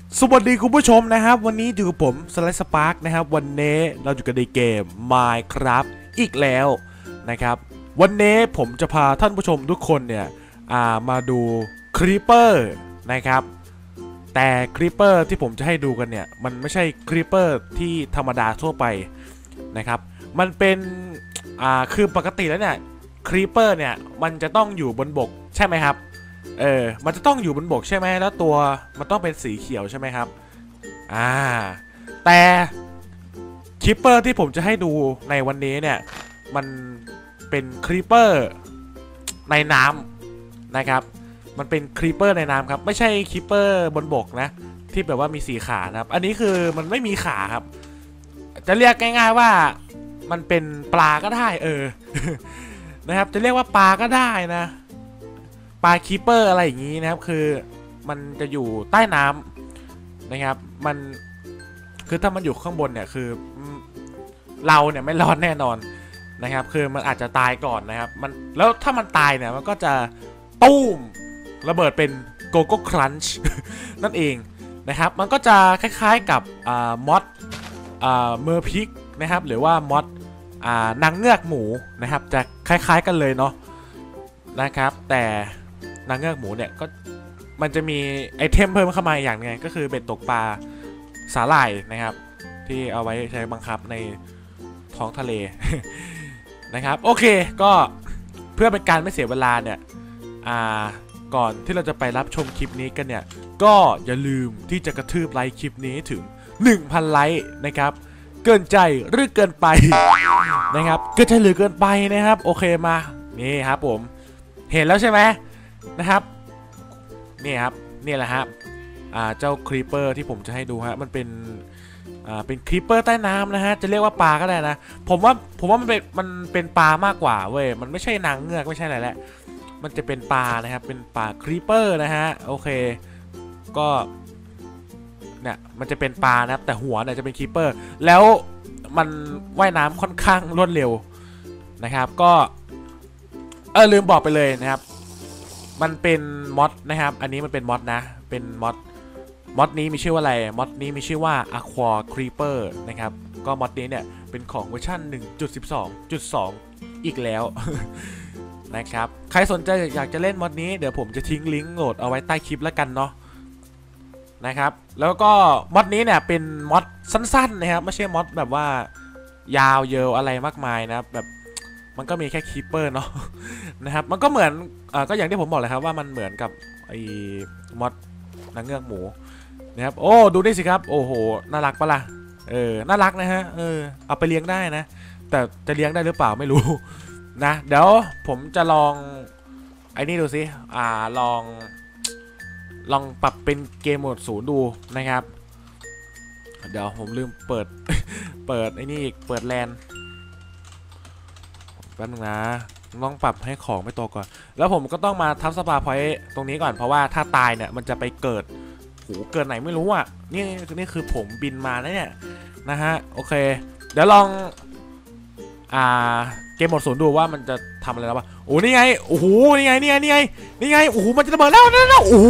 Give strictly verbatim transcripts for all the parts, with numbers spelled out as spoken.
สวัสดีคุณผู้ชมนะครับวันนี้อยู่กับผมสไลด์สปาร์กนะครับวันนี้เราอยู่กันในเกม Minecraft อีกแล้วนะครับวันนี้ผมจะพาท่านผู้ชมทุกคนเนี่ยมาดูครีปเปอร์นะครับแต่ครีปเปอร์ที่ผมจะให้ดูกันเนี่ยมันไม่ใช่ครีปเปอร์ที่ธรรมดาทั่วไปนะครับมันเป็นอ่าคือปกติแล้วเนี่ยครีปเปอร์เนี่ยมันจะต้องอยู่บนบกใช่ไหมครับเออมันจะต้องอยู่บนบกใช่ไหมแล้วตัวมันต้องเป็นสีเขียวใช่ไหมครับอ่าแต่ครีปเปอร์ที่ผมจะให้ดูในวันนี้เนี่ยมันเป็นครีปเปอร์ในน้ำนะครับมันเป็นครีปเปอร์ในน้ำครับไม่ใช่ครีปเปอร์บนบกนะที่แบบว่ามีสีขานะครับอันนี้คือมันไม่มีขาครับจะเรียกง่ายๆว่ามันเป็นปลาก็ได้เออ นะครับจะเรียกว่าปลาก็ได้นะปลาคีเปอร์อะไรอย่างนี้นะครับคือมันจะอยู่ใต้น้ำนะครับมันคือถ้ามันอยู่ข้างบนเนี่ยคือเราเนี่ยไม่รอดแน่นอนนะครับคือมันอาจจะตายก่อนนะครับมันแล้วถ้ามันตายเนี่ยมันก็จะตุ้มระเบิดเป็นโกโก้ครันช์นั่นเองนะครับมันก็จะคล้ายๆกับมอสเมอร์พิกนะครับหรือว่ามอสนางเงือกหมูนะครับจะคล้ายๆกันเลยเนาะนะครับแต่นางเงือกหมูเนี่ยก็มันจะมีไอเทมเพิ่มเข้ามาอย่างนึงก็คือเบ็ดตกปลาสาหร่ายนะครับที่เอาไว้ใช้บังคับในท้องทะเล นะครับโอเคก็เพื่อเป็นการไม่เสียเวลาเนี่ยก่อนที่เราจะไปรับชมคลิปนี้กันเนี่ยก็อย่าลืมที่จะกระทืบไลค์คลิปนี้ถึง หนึ่งพัน ไลค์นะครับเกินใจหรือเกินไป นะครับเกินใจหรือเกินไปนะครับโอเคมานี่ครับผมเห็นแล้วใช่ไหมนะครับนี่ครับนี่แหละครับเจ้าครีปเปอร์ที่ผมจะให้ดูฮะมันเป็นเป็นครีปเปอร์ใต้น้ำนะฮะจะเรียกว่าปลาก็ได้นะผมว่าผมว่ามันเป็นมันเป็นปลามากกว่าเว้ยมันไม่ใช่นางเงือกไม่ใช่อะไรแหละมันจะเป็นปลานะครับเป็นปลาครีปเปอร์นะฮะโอเคก็เนี่ยมันจะเป็นปลานะครับแต่หัวเนี่ยจะเป็นครีปเปอร์แล้วมันว่ายน้ำค่อนข้างรวดเร็วนะครับก็เออลืมบอกไปเลยนะครับมันเป็นมอดนะครับอันนี้มันเป็นมอดนะเป็นมอดมอดนี้มีชื่อว่าอะไรมอดนี้มีชื่อว่า Aqua Creeper นะครับก็มอดนี้เนี่ยเป็นของเวอร์ชัน หนึ่งจุดสิบสองจุดสอง อีกแล้ว นะครับใครสนใจอยากจะเล่นมอดนี้เดี๋ยวผมจะทิ้งลิงก์โหลดเอาไว้ใต้คลิปแล้วกันเนาะนะครับแล้วก็มอดนี้เนี่ยเป็นมอดสั้นๆนะครับไม่ใช่มอดแบบว่ายาวเยอะอะไรมากมายนะแบบมันก็มีแค่คีปเปอร์เนาะนะครับมันก็เหมือนอ่าก็อย่างที่ผมบอกเลยครับว่ามันเหมือนกับไอ้มอดนางเงือกหมูนะครับโอ้ดูนี่สิครับโอ้โหน่ารักปะล่ะเออน่ารักนะฮะเออเอาไปเลี้ยงได้นะแต่จะเลี้ยงได้หรือเปล่าไม่รู้นะเดี๋ยวผมจะลองไอ้นี่ดูสิอ่าลองลองปรับเป็นเกมโหมดศูนย์ดูนะครับเดี๋ยวผมลืมเปิด เปิดไอ้นี่อีกเปิดแลนแป๊บนึงนะต้องปรับให้ของไม่ตกก่อนแล้วผมก็ต้องมาทับสปาพอยต์ตรงนี้ก่อนเพราะว่าถ้าตายเนี่ยมันจะไปเกิดหูเกิดไหนไม่รู้อ่ะนี่นี่คือผมบินมาแล้วเนี่ยนะฮะโอเคเดี๋ยวลองอ่าเกมโหมดศูนย์ดูว่ามันจะทำอะไรแล้ววะโอ้นี่ไงโอ้โหนี่ไงนี่ไงนี่ไงนี่ไงโอ้โหมันจะระเบิดแล้วนั่นนะโอ้โห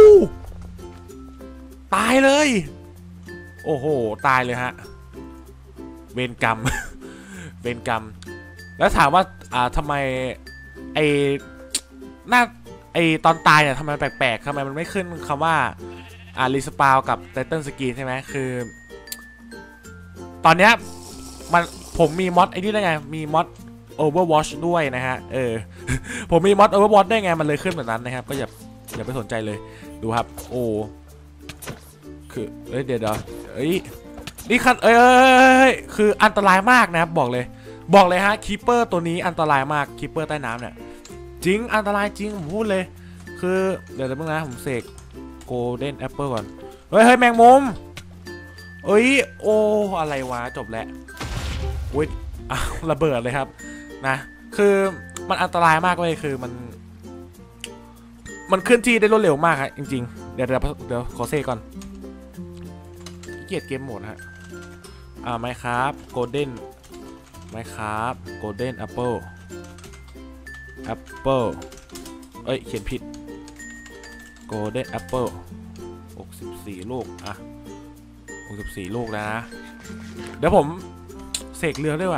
ตายเลยโอ้โหตายเลยฮะเวรกรรม เวรกรรมแล้วถามว่าอ่าทำไมไอหน้าไอตอนตายเนี่ยทำไมแปลกๆทำไมมันไม่ขึ้นคำว่าอ่ารีสปาวกับไทเทิลสกรีนใช่ไหมคือตอนเนี้ยมันผมมีมอดไอ้นี่ได้ไงมีมอด Overwatch ด้วยนะฮะเออ ผมมีมอด Overwatch ได้ไงมันเลยขึ้นแบบนั้นนะครับก็อย่าอย่าไปสนใจเลยดูครับโอ้คือเอ้ยเดี๋ยวเดี๋ยวเอ้ยนี่คันเอ้ยคืออันตรายมากนะครับบอกเลยบอกเลยฮะคีปเปอร์ตัวนี้อันตรายมากคีปเปอร์ใต้น้ำเนี่ยจริงอันตรายจริงผมพูดเลยคือเดี๋ยวเดี๋ยวเพิ่งนะผมเสกโกลเด้นแอปเปิลก่อนเฮ้ยเฮ้ยแมงมุมเอ้ยโอ้อะไรวะจบแล้วอุ้ยอ้าวระเบิดเลยครับนะคือมันอันตรายมากเลยคือมันมันเคลื่อนที่ได้รวดเร็วมากครับจริงๆเดี๋ยวเดี๋ยวเดี๋ยวขอเซกก่อนเกลียดเกมโหมดฮะอ่าไหมครับโกลเด้นไหมครับโกลเด้นแอปเปิลแอปเปิลเอ้ยเขียนผิดโกลเด้นแอปเปิลหกสิบสี่ลูกอ่ะหกสิบสี่ลูกแล้วนะเดี๋ยวผมเสกเรือด้วยว่ะ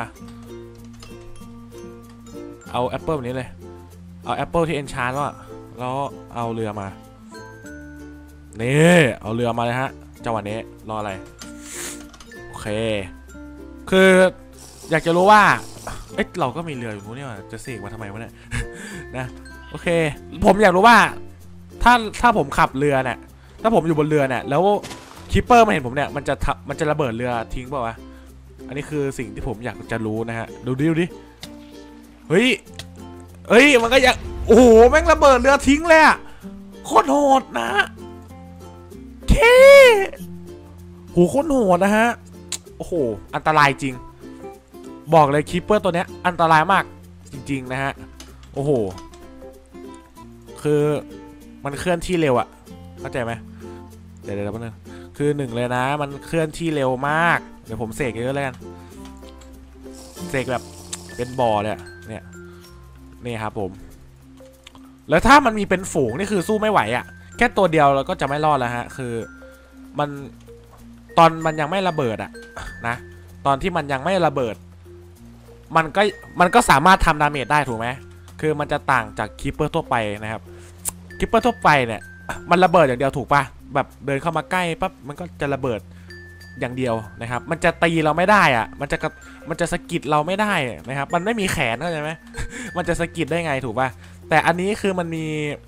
เอาแอปเปิลนี้เลยเอาแอปเปิลที่เอนชาร์แล้วแล้วเอาเรือมานี่เอาเรือมาเลยฮะจังหวะนี้รออะไรโอเคคืออยากจะรู้ว่าเอ๊ะเราก็มีเรืออยู่นู้นนี่ว่ะจะเสกมาทำไมวะเนี่ยนะโอเคผมอยากรู้ว่าถ้าถ้าผมขับเรือเนี่ยถ้าผมอยู่บนเรือเนี่ยแล้วคิปเปอร์มาเห็นผมเนี่ยมันจะมันจะระเบิดเรือทิ้งเปล่าวะอันนี้คือสิ่งที่ผมอยากจะรู้นะฮะดูดิดูดิเฮ้ยเฮ้ยมันก็อยากโอ้โหแม่งระเบิดเรือทิ้งเลยอะโคตรโหดนะเคโหโคตรโหดนะฮะโอ้โหอันตรายจริงบอกเลยคิปเปอร์ตัวเนี้ยอันตรายมากจริงๆนะฮะโอ้โหคือมันเคลื่อนที่เร็วอะเข้าใจไหมเดี๋ยวเดี๋ยวแป๊บนึงคือหนึ่งเลยนะมันเคลื่อนที่เร็วมากเดี๋ยวผมเสกเยอะเลยกันเสกแบบเป็นบ่อเลยเนี่ยนี่ครับผมแล้วถ้ามันมีเป็นฝูงนี่คือสู้ไม่ไหวอะแค่ตัวเดียวเราก็จะไม่รอดแล้วฮะคือมันตอนมันยังไม่ระเบิดอะนะตอนที่มันยังไม่ระเบิดมันก็มันก็สามารถทำดาเมจได้ถูกไหมคือมันจะต่างจากคิปเปอร์ทั่วไปนะครับคิปเปอร์ทั่วไปเนี่ยมันระเบิดอย่างเดียวถูกปะแบบเดินเข้ามาใกล้ปั๊บมันก็จะระเบิดอย่างเดียวนะครับมันจะตีเราไม่ได้อะมันจะมันจะสะกิดเราไม่ได้นะครับมันไม่มีแขนเข้าใจไหม มันจะสะกิดได้ไงถูกปะแต่อันนี้คือมันมี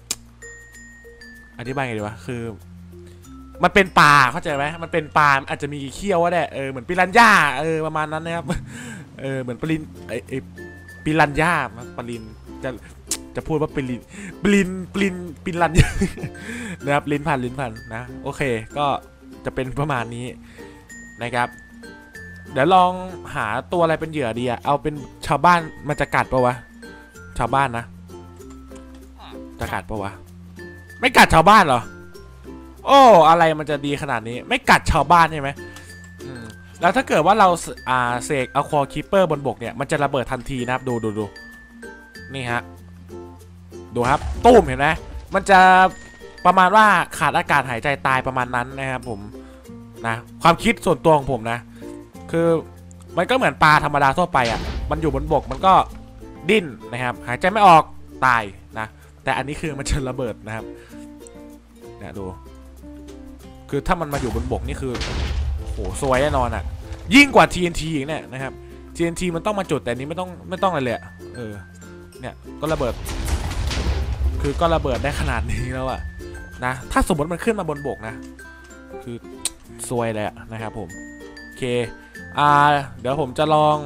อธิบายไงดีวะคือมันเป็นปลาเข้าใจไหมมันเป็นปลาอาจจะมีเขี้ยวก็ได้เออเหมือนปิรันย่าเออประมาณนั้นนะครับเออเหมือนปลินไอไอปิรันย่าปลินจะจะพูดว่าปลินปลินปลินปิรันนะครับลิ้นพันลิ้นพันนะโอเคก็จะเป็นประมาณนี้นะครับเดี๋ยวลองหาตัวอะไรเป็นเหยื่อดีอะเอาเป็นชาวบ้านมันจะกัดปะวะชาวบ้านนะจะกัดปะวะไม่กัดชาวบ้านเหรอโอ้อะไรมันจะดีขนาดนี้ไม่กัดชาวบ้านใช่ไหมอืมแล้วถ้าเกิดว่าเราอ่าเสกเอาคอคีปเปอร์บนบกเนี่ยมันจะระเบิดทันทีนะครับดูดูดูนี่ฮะดูครับตุ้มเห็นไหมมันจะประมาณว่าขาดอากาศหายใจตายประมาณนั้นนะครับผมนะความคิดส่วนตัวของผมนะคือมันก็เหมือนปลาธรรมดาทั่วไปอ่ะมันอยู่บนบกมันก็ดิ้นนะครับหายใจไม่ออกตายนะแต่อันนี้คือมันจะระเบิดนะครับเนี่ยดูคือถ้ามันมาอยู่บนบกนี่คือโอ้โหซวยแน่นอนอ่ะยิ่งกว่า ที เอ็น ที อีกเนี่ยนะครับ ที เอ็น ที มันต้องมาจุดแต่นี้ไม่ต้องไม่ต้องอะไรเลยเออเนี่ยก็ระเบิดคือก็ระเบิดได้ขนาดนี้แล้วอะนะถ้าสมมติมันขึ้นมาบนบกนะคือซวยเลยนะครับผมโอเคอ่าเดี๋ยวผมจะลอง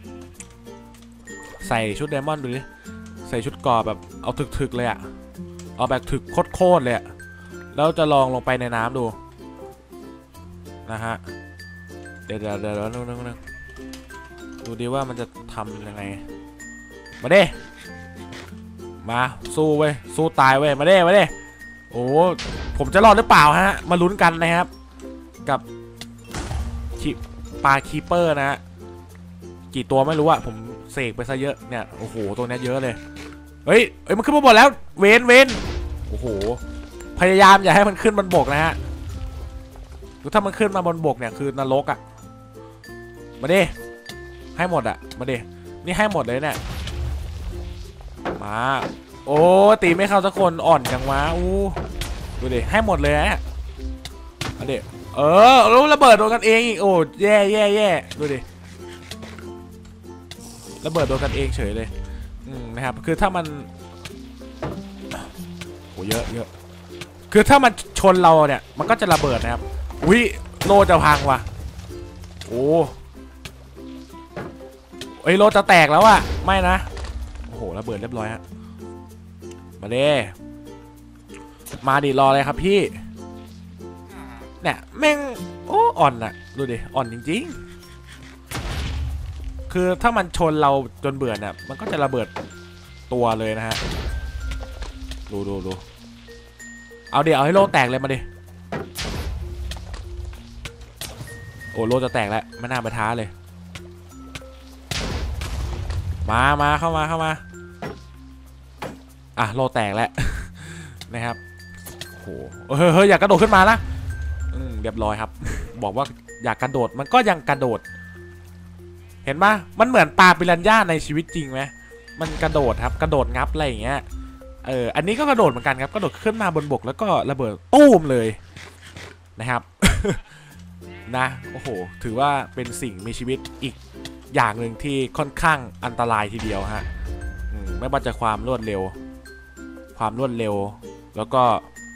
ใส่ชุดไดมอนด์ดูดิใส่ชุดกอแบบเอาถึกๆเลยอะเอาแบบถึกโคตรๆเลยอะแล้วจะลองลงไปในน้ำดูนะฮะเดี๋ยวเดี๋ยวเดี๋ยวนึงนึงนึงดูดิว่ามันจะทำยังไงมาเด้มาสู้เว้ยสู้ตายเว้ยมาเด้มาเด้โอ้ผมจะรอดหรือเปล่าฮะมาลุ้นกันนะครับกับปลาคีเปอร์นะฮะกี่ตัวไม่รู้อะผมเสกไปซะเยอะเนี่ยโอ้โหตัวนี้เยอะเลยเฮ้ยเฮ้ยมันขึ้นมาบนแล้วเวนเวนโอ้โหพยายามอย่าให้มันขึ้นบนบกนะฮะถ้ามันขึ้นมาบนบกเนี่ยคือนรกอะมาเด้ให้หมดอะมาเด้นี่ให้หมดเลยเนี่ยมาโอ้ตีไม่เข้าสักคนอ่อนจังวะอู้ดูดิให้หมดเลยนะเอาดิเออแล้วระเบิดโดนกันเองอีกโอ้แย่แย่แย่ดูดิระเบิดโดนกันเองเฉยเลยอืมนะครับคือถ้ามันโอ้เยอะเยอะคือถ้ามันชนเราเนี่ยมันก็จะระเบิดนะครับอุ้ยโลจะพังว่ะโอ้ไอโลจะแตกแล้วอะไม่นะโอ้โหระเบิดเรียบร้อยฮะมาเด้มาดิรอเลยครับพี่เนี่ยแม่งโอ้อ่อนอะดูดิอ่อนจริงๆคือถ้ามันชนเราจนเบื่อเนี่ยมันก็จะระเบิดตัวเลยนะฮะดูดูดูเอาเดี๋ยวเอาให้โลแตกเลยมาดิโอ้โลจะแตกแล้วไม่น่าไปท้าเลยมามาเข้ามาเข้ามาอ่ะโลแตกแล้วนะครับโโหเฮ้ยเฮ้ยอย่ากระโดดขึ้นมานะอืมเรียบร้อยครับ บอกว่าอยากกระโดดมันก็ยังกระโดดเห็นปะมันเหมือนปลาปิรันย่าในชีวิตจริงไหมมันกระโดดครับกระโดดงับอะไรอย่างเงี้ยเอออันนี้ก็กระโดดเหมือนกันครับกระโดดขึ้นมาบนบกแล้วก็ระเบิดตู้มเลยนะครับ นะโอ้โหถือว่าเป็นสิ่งมีชีวิตอีกอย่างหนึ่งที่ค่อนข้างอันตรายทีเดียวฮะไม่ว่าจะความรวดเร็วความรวดเร็วแล้วก็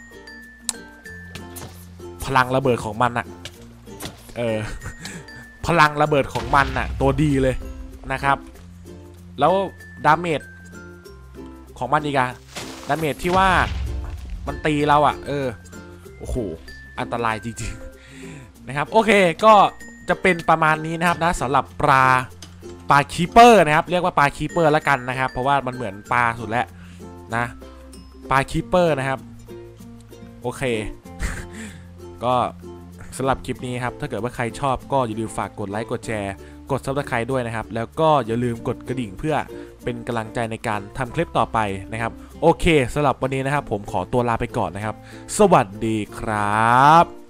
พลังระเบิดของมันอะเออ พลังระเบิดของมันอะตัวดีเลยนะครับแล้วดาเมจของมันอีกอะดาเมจที่ว่ามันตีเราอะเออโอ้โหอันตรายจริงๆนะครับโอเคก็จะเป็นประมาณนี้นะครับนะสำหรับปลาปลาคีเปอร์นะครับเรียกว่าปลาคีเปอร์แล้วกันนะครับเพราะว่ามันเหมือนปลาสุดแล้วนะปลาคีเปอร์นะครับโอเค ก็สำหรับคลิปนี้ครับถ้าเกิดว่าใครชอบก็อย่าลืมฝากกดไลค์กดแชร์กดซับสไครต์ด้วยนะครับแล้วก็อย่าลืมกดกระดิ่งเพื่อเป็นกำลังใจในการทำคลิปต่อไปนะครับโอเคสำหรับวันนี้นะครับผมขอตัวลาไปก่อนนะครับสวัสดีครับ